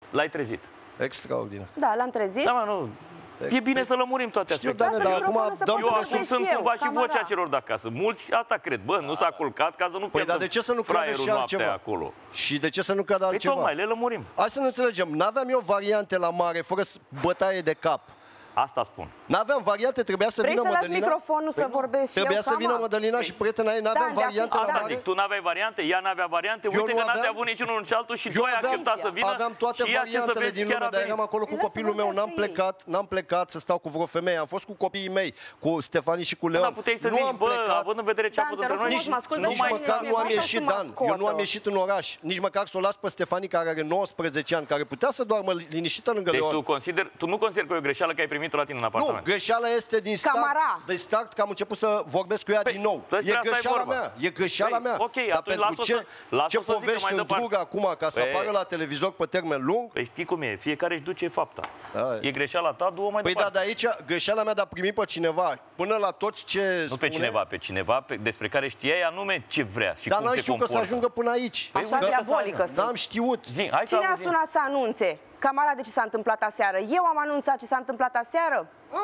L-ai trezit. Extraordinar. Da, l-am trezit. Da, mă, nu. E bine să lămurim toate astea. Știu, dar acum eu asum cumva și vocea celor de acasă. Mulți asta cred. Bă, nu s-a culcat ca să nu pierdem. Păi, dar de ce să nu creadă și altceva acolo? Și de ce să nu creadă altceva? Păi tocmai, le lămurim. Hai să ne înțelegem. N-aveam eu variante la mare, fără bătaie de cap. Asta spun. N-aveam variante, trebuia să vină Mădălina. Vrei să lași microfonul să vorbești și eu, trebuia să vină Mădălina și prietena ei, n-aveam variante la mare. Zic, tu n-aveai variante, ea n-avea variante, uite că n-ați avut niciunul și altul și tu ai acceptat să vină. Aveam toate variantele din lume, dar eram acolo cu copilul meu, n-am plecat să stau cu vreo femeie, am fost cu copiii mei, cu Stefani și cu Leon. Dar puteai să zici, bă, având în vedere ce a avut între noi, nici măcar nu am ieșit, Dan, eu nu am ieșit în oraș, nici măcar să o las pe Stefani, care are 19 ani, care putea să doarmă liniștită lângă Leon. Deci tu nu consideri că e o greșeală că ai primit-o la tine în apartament? Nu, greșeala este din start că am început să vorbesc cu ea din nou. E greșeala mea, e greșeala mea. Ok, dar pentru ce povești în drug acum ca să apară la televizor pe termen lung? Păi știi cum e, fiecare își duce fapta. E greșeala ta, du-o mai departe. Păi da, dar aici greșeala mea de a primi pe cineva, până la toți ce nu pe cineva, pe cineva despre care știai anume ce vrea și dar cum se comportă. Dar n-am știut că să ajungă până aici. Așa diabolică sunt. N-am știut. Cine a sunat să anunțe? Camara, de ce s-a întâmplat aseară? Eu am anunțat ce s-a întâmplat aseară?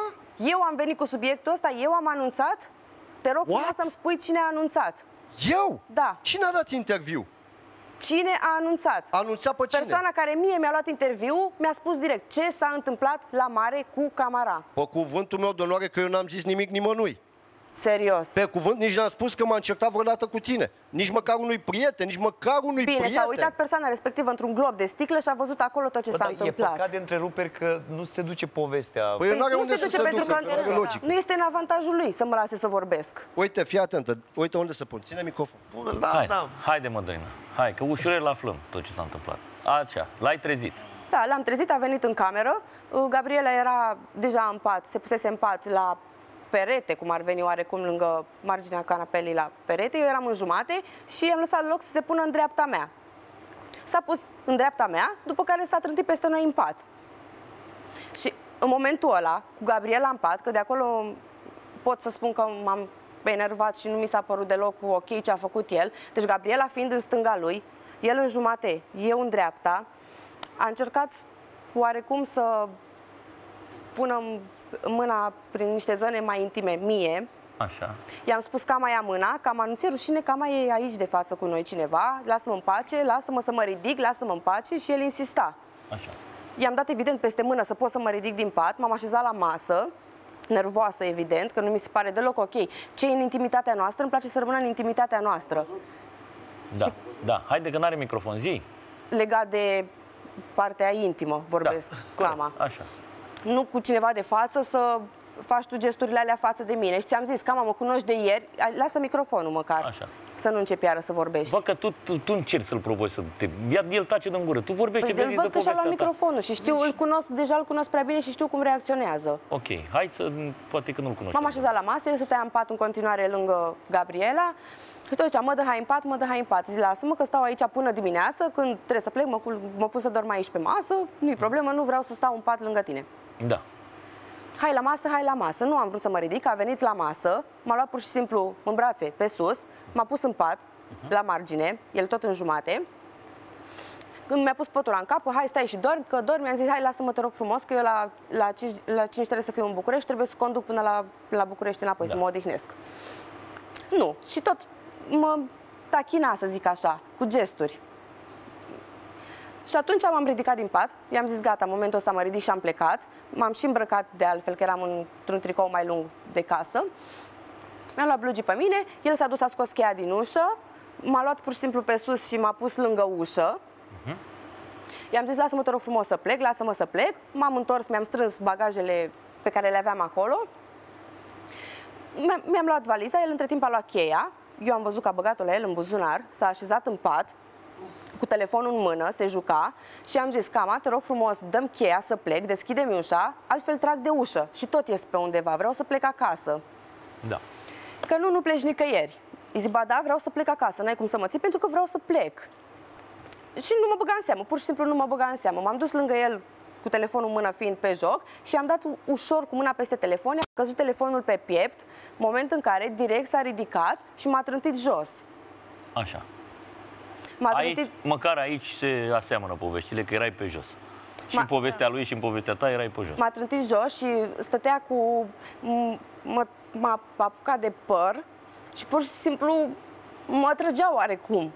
Eu am venit cu subiectul ăsta? Eu am anunțat? Te rog frumos să-mi spui cine a anunțat. Eu? Da. Cine a dat interviu? Cine a anunțat? A anunțat pe cine? Persoana care mie mi-a luat interviu mi-a spus direct ce s-a întâmplat la mare cu Camara. Pe cuvântul meu de onoare că eu n-am zis nimic nimănui. Serios. Pe cuvânt, nici n-am spus că m-am certat vreodată cu tine. Nici măcar unui prieten, nici măcar unui prieten. Bine, s-a uitat persoana respectivă într-un glob de sticlă și a văzut acolo tot ce s-a întâmplat. E păcat de întreruperi că nu se duce povestea. Păi nu are unde să se duce, pentru că nu este în avantajul lui să mă lase să vorbesc. Uite, fii atentă. Uite unde să pun. Ține microfon. Haide, Mădălina. Hai, că ușurel îl aflăm tot ce s-a întâmplat. Așa, l-ai trezit. Da, l-am trezit, a venit în cameră. Gabriela era deja în pat, se pusese în pat la perete, cum ar veni oarecum lângă marginea canapelei la perete. Eu eram în jumate și am lăsat loc să se pună în dreapta mea. S-a pus în dreapta mea, după care s-a trântit peste noi în pat. Și în momentul ăla, cu Gabriela în pat, că de acolo pot să spun că m-am enervat și nu mi s-a părut deloc ok ce a făcut el. Deci Gabriela fiind în stânga lui, el în jumate, eu în dreapta, a încercat oarecum să pună mâna prin niște zone mai intime mie. Așa. I-am spus că mai ia mâna, că am ți-e rușine, că mai e aici de față cu noi cineva, lasă-mă în pace, lasă-mă să mă ridic, lasă-mă în pace și el insista. Așa. I-am dat evident peste mână să pot să mă ridic din pat, m-am așezat la masă, nervoasă evident, că nu mi se pare deloc ok. Ce e în intimitatea noastră, îmi place să rămână în intimitatea noastră. Da, da. Haide că n-are microfon, zi. Legat de partea intimă vorbesc, Cama. Așa. Nu cu cineva de față să faci tu gesturile alea față de mine. Și ți-am zis, Cama, mă cunoști de ieri, lasă microfonul măcar. Așa. Să nu începi iară să vorbești. Bă, că tu încerci să-l provoci să te... El tace din gură. Tu vorbești păi îl văd că și-a luat microfonul și știu, deja îl cunosc prea bine și știu cum reacționează. Ok, hai să... Poate că nu-l cunoști. M-am așezat la masă, el stătea în pat în continuare lângă Gabriela. Și tot zicea, mă dă hai în pat, mă dă hai în pat. Zic, lasă-mă că stau aici până dimineață, când trebuie să plec, mă pun să dorm aici pe masă, nu-i problemă, nu vreau să stau în pat lângă tine. Da. Hai la masă, hai la masă. Nu am vrut să mă ridic, a venit la masă, m-a luat pur și simplu în brațe, pe sus, m-a pus în pat, la margine, el tot în jumate. Când mi-a pus pătura în cap, hai stai și dormi, că dormi, mi-am zis, hai lasă-mă, te rog frumos, că eu la 5 trebuie să fiu în București, trebuie să conduc până la București înapoi, să mă odihnesc. Nu, și tot mă tachina, să zic așa, cu gesturi. Și atunci m-am ridicat din pat, i-am zis gata, în momentul ăsta mă ridic și am plecat. M-am și îmbrăcat de altfel, că eram într-un tricou mai lung de casă. Mi-am luat blugii pe mine, el s-a dus, a scos cheia din ușă, m-a luat pur și simplu pe sus și m-a pus lângă ușă. I-am zis, lasă-mă, te rog frumos să plec, lasă-mă să plec. M-am întors, mi-am strâns bagajele pe care le aveam acolo. Mi-am luat valiza, el între timp a luat cheia. Eu am văzut că a băgat-o la el în buzunar, s-a așezat în pat, cu telefonul în mână, se juca și am zis, Cama, te rog frumos, dăm cheia să plec, deschide-mi ușa, altfel trag de ușă și tot ies pe undeva, vreau să plec acasă. Da. Că nu pleci nicăieri. Îi zic, ba da, vreau să plec acasă, n-ai cum să mă ții pentru că vreau să plec. Și nu mă băga în seamă, pur și simplu nu mă băga în seamă. M-am dus lângă el cu telefonul în mână fiind pe joc și am dat ușor cu mâna peste telefon, a căzut telefonul pe piept, moment în care direct s-a ridicat și m-a trântit jos. Așa. Aici, măcar aici se aseamănă poveștile, că erai pe jos. Și în povestea lui și în povestea ta erai pe jos. M-a trântit jos și stătea cu... M-a apucat de păr și pur și simplu mă trăgea oarecum.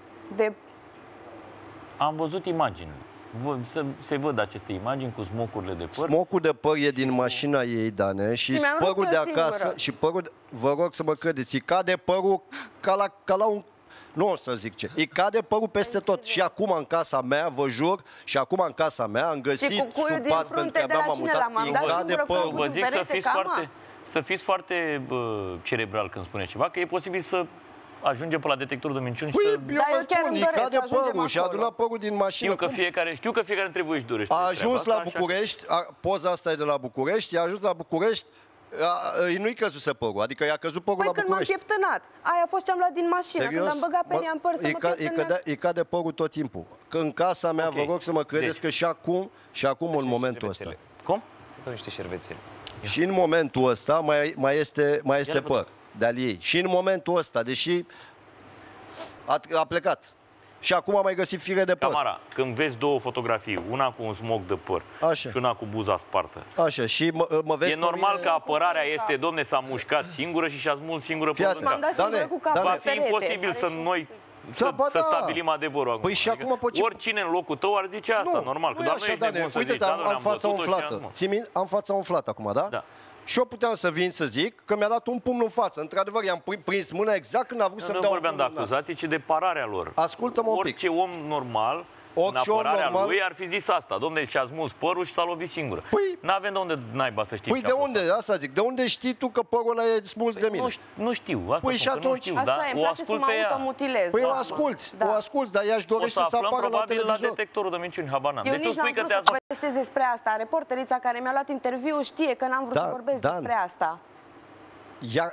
Am văzut imagini. Se văd aceste imagini cu smocurile de păr. Smocul de păr e din mașina ei, Dane, și mi-am părul rupt de eu acasă, singură. și părul, vă rog să mă credeți, îi cade părul ca la un... Nu o să zic ce. Îi cade părul peste tot. Și acum în casa mea, vă jur, și acum în casa mea am găsit Și cu cuiul sub din pat, pentru frunte că de abia la m-am cine mutat, l-am îi dat cade singură cu părul. Vă zic perete, cama. să fiți foarte cerebral când spuneți ceva, că e posibil să ajungem pe la detectorul de minciuni și să... Păi, eu Da, vă eu chiar spun, îmi îi doresc cade să ajungem părul și a acolo. adunat părul din mașină. Știu că fiecare își dorește A treaba ajuns asta, la așa că- București, poza asta e de la București, a ajuns la București, nu-i căzuse părul, adică i-a căzut părul Păi la când m-am București. pieptănat. Aia a fost ce am luat din mașină. Când am băgat pe ea în păr să mă pieptănesc. îi cade părul tot timpul. Că în casa mea, Ok. vă rog să mă credeți Deci. că și acum în momentul ăsta. Cum? Se dau niște șervețele. Și în momentul ăsta mai este Ia-le păr de-al ei. Și în momentul ăsta, deși a plecat. Și acum a mai găsit fire de păr. Camara, când vezi două fotografii, una cu un smoc de păr Așa. și una cu buza spartă, Așa, și mă vezi e pe normal mine- că apărarea este, domne, s-a mușcat singură și și-a smuls singură Fii părul în atent. M-am cap. dat Dane, singură cu capul Dane. Va pe fi perete. imposibil să noi să ba da. stabilim adevărul acum. Păi și acum pe ce- oricine în locul tău ar zice asta, normal. Că nu e doar nu așa, ești Dane. nebun să Uite, zici, am, da, doamne, am fața bătut-o și umflată. am- Ții minte? Am fața umflată acum, da? Da. Și eu puteam să vin să zic că mi-a dat un pumn în față. Într-adevăr, i-am prins mâna exact când a vrut să-mi Nu dea un vorbeam de pumn în nas. acuzații, ci de pararea lor. Ascultă-mă un pic. Orice om normal, Orice în om apărarea normal- lui, ar fi zis asta. Domne, și-a smuls părul și s-a lovit singură. Păi- N-avem de unde naiba să știi Păi ce de a fost. unde? Asta zic. De unde știi tu că părul ăla e smuls de mine? Nu știu, asta Păi spun, și că nu atunci- știu, Așa dar e, îmi o place să ascult mă pe ea. automutilez. Păi o Da. asculți, Da. o asculți, dar ea își O să dorește să aflăm apară la probabil la televizor. detectorul de minciuni, habar n-am. Eu Deci tu nici n-am spui că vrut te-a să povestesc despre asta. Reporterița care mi-a luat interviu știe că n-am vrut Da, să vorbesc Dan. despre asta. Ea,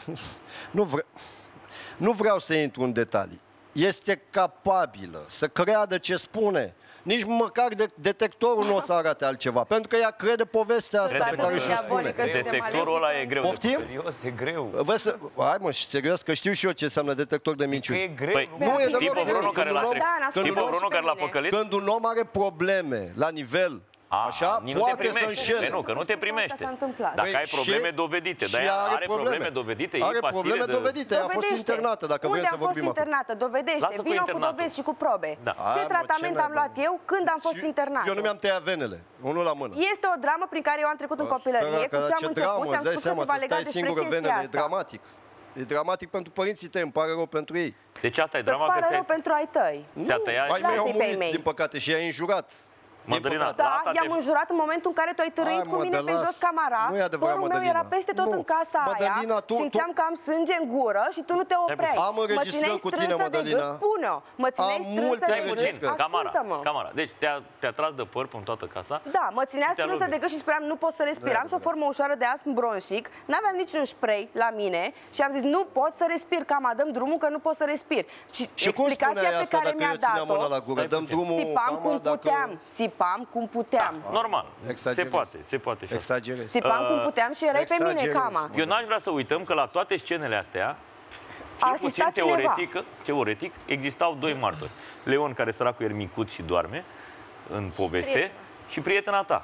nu vreau să intru în detalii. Este capabilă să creadă ce spune. Nici măcar detectorul nu o să arate altceva, pentru că ea crede povestea asta Crede pe care și-o diabolică spune. și de Detectorul ăla e greu. de Poftim? pus. Serios, e greu. Hai mă, și serios, că știu și eu ce înseamnă detector de Că minciuni. e greu. Păi, Nu e deloc știi pe greu. vreunul care Când l-a un om- trecut? Da, n-a Știi pe sunat vreunul și care pe l-a mine. păcălit? Când un om are probleme la nivel, așa, nu te poate să primește. înșele. Păi nu, că nu te Asta primește. s-a întâmplat. Dacă Păi ai probleme și- dovedite, și dar ea are are probleme dovedite, e Are pasivă probleme de... dovedite. Ea a fost Dovedește. internată, dacă vrem Unde să am fost vorbim acum. internată? Dovedește. Lasă cu Vino cu internatul. dovezi și cu probe. Da. Ce Hai, mă, tratament ce am luat naiba. eu când am fost internată? Eu nu mi-am tăiat venele, unul la mână. Este o dramă prin care eu am trecut în copilărie, Săraca, cu ce am ce început, dramă, ți-am îți dai spus că seama, se va să lega stai despre singură chestia venele, e asta. dramatic. E dramatic pentru părinții tăi, îmi pare rău pentru ei. Deci asta e Să-ți drama că pară rău ți-ai... pentru ai tăi. Ți-a tăiat... Ai mei au Lasă-i pe ei murit, mei. din păcate, și i-ai înjurat. Din Mădălina, păcate. la Da, asta i-am înjurat în momentul în care tu ai târâit Hai, cu mă, mine de pe las. jos camara. Nu e adevărat, Părul meu Mădălina. era peste tot Nu. în casa Mădălina, aia. tu- Simțeam că am sânge în gură și tu nu te opreai. Am înregistrări cu tine, Mădălina. Pune-o. Mă țineai Am strânsă multe de Stai gât. puțin, înregistrări. Camara, Ascultă-mă. Camara. Deci te-a tras de păr până toată casa. Da, mă ținea Te-a strânsă lovit. de gât și spuneam nu pot să respir. Am și o formă ușoară de astm bronșic. N-aveam niciun spray la mine și am zis nu pot să respir, Cama, dăm drumul că nu pot să respir. Și cum explicația spuneai pe asta care dacă mi-a eu țineam mâna dat-o, la gură? Stai Dăm puțin. drumul, țipam Cama, cum dacă... puteam. Țipam cum puteam. Normal. Exagerez. Se poate și asta. Exagerez. Țipam cum puteam și erai pe mine, exagerez. Cama. Eu n-aș vrea să uităm că la toate scenele astea, cel puțin asistat cineva. teoretic, existau doi martori. Leon, care săracul e micuț și doarme în poveste, Prietena. și prietena ta.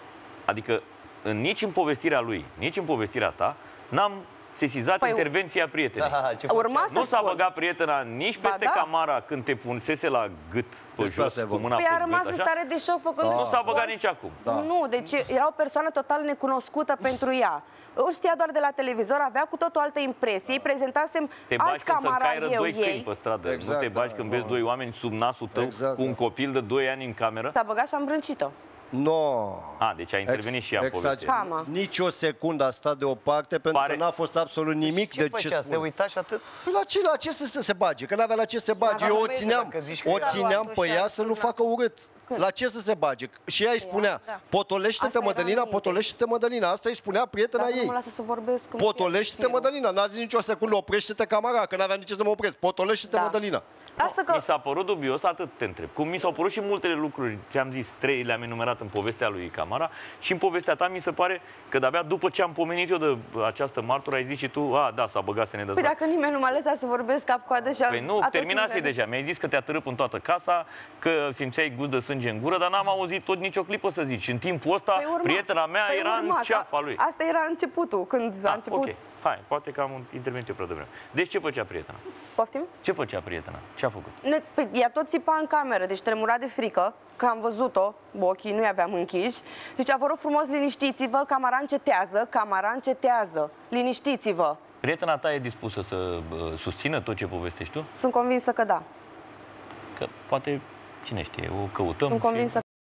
Adică nici în povestirea lui, nici în povestirea ta, n-am sesizat Păi, intervenția prietenei. Da, ce Urma făcea? să Nu s-a spun. băgat prietena nici Ba peste da. Camara când te punsese la gât pe Despre jos asta e cu vorba. mâna Păi pe a rămas gât, în așa. stare de șoc făcând... Nu s-a băgat nici acum. Da. Nu, deci era o persoană total necunoscută pentru ea. O știa doar de la televizor, avea cu tot o altă impresie. Îi prezentasem Te alt bagi când să camarav cairă eu doi câini ei. pe stradă. Exact, nu te bagi da, când da. vezi doi oameni sub nasul tău Exact, cu un da. copil de 2 ani în cameră. S-a băgat și am brâncit-o. No. Deci a intervenit și ea în poveste. Cama. Nici o secundă a stat deoparte, pentru Pare- că n-a fost absolut nimic Ce de făcea? ce Se spune. uita și atât? Păi la ce să se bage? Că n-avea la ce să se bage. N-avea Eu o vezi, țineam, dacă zici că o era țineam luat-o pe și ea a să nu sunat. facă urât. Când? La ce să se bage? Și ea îi spunea, da. potolește-te, Asta era Mădălina, înainte. potolește-te, Mădălina. Asta îi spunea prietena Dacă nu ei. mă lasă să vorbesc... îmi Potolește-te, pierd Mădălina. N-a zis nicio secundă, oprește-te, Camara, că n-avea nici ce să mă opresc. Potolește-te, Da. Mădălina. Lasă că... Mi s-a părut dubios, atât te întreb. Cum mi s-au părut și multele lucruri, ți-am zis, 3 le-am enumerat în povestea lui Camara și în povestea ta mi se pare că de-abia după ce am pomenit eu de această martură, ai zis și tu, a, da, s-a băgat să ne dă. Păi dacă nimeni nu m-a lăsat să vorbesc cap-coadă și... Păi nu, terminase deja. Mi-ai zis că te-a târât în toată casa, că simțeai gust de sânge în gură, dar n-am auzit tot nicio clipă să zici. În timpul ăsta, prietena mea era în ceafa lui. Asta era începutul, când a început... Ok, hai, poate că am intervenit eu prea devreme. Deci ce făcea prietena? Poftim? Ce făcea prietena? Ce a făcut? Păi, ea tot țipa în cameră, deci tremura de frică, că am văzut-o, ochii nu aveam închiși. Deci, vă rog frumos, liniștiți-vă, Camara încetează, Camara încetează, liniștiți-vă. Prietena ta e dispusă să susțină tot ce povestești tu? Sunt convinsă că da. Că poate, cine știe, o căutăm. Sunt convinsă